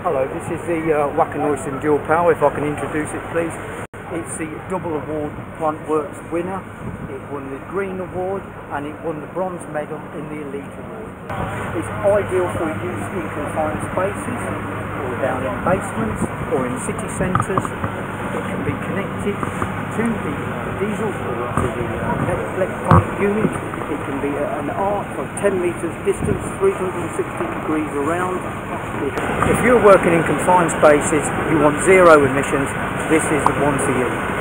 Hello, this is the Wacker Neuson Dual Power, if I can introduce it please. It's the double award PlantworX winner. It won the Green Award and it won the Bronze Medal in the Elite Award. It's ideal for use in confined spaces, or down in basements, or in city centres. It can be connected to the diesel or to the electronic unit. It can be at an arc of 10 metres distance, 360 degrees around. If you're working in confined spaces, you want zero emissions, this is the one for you.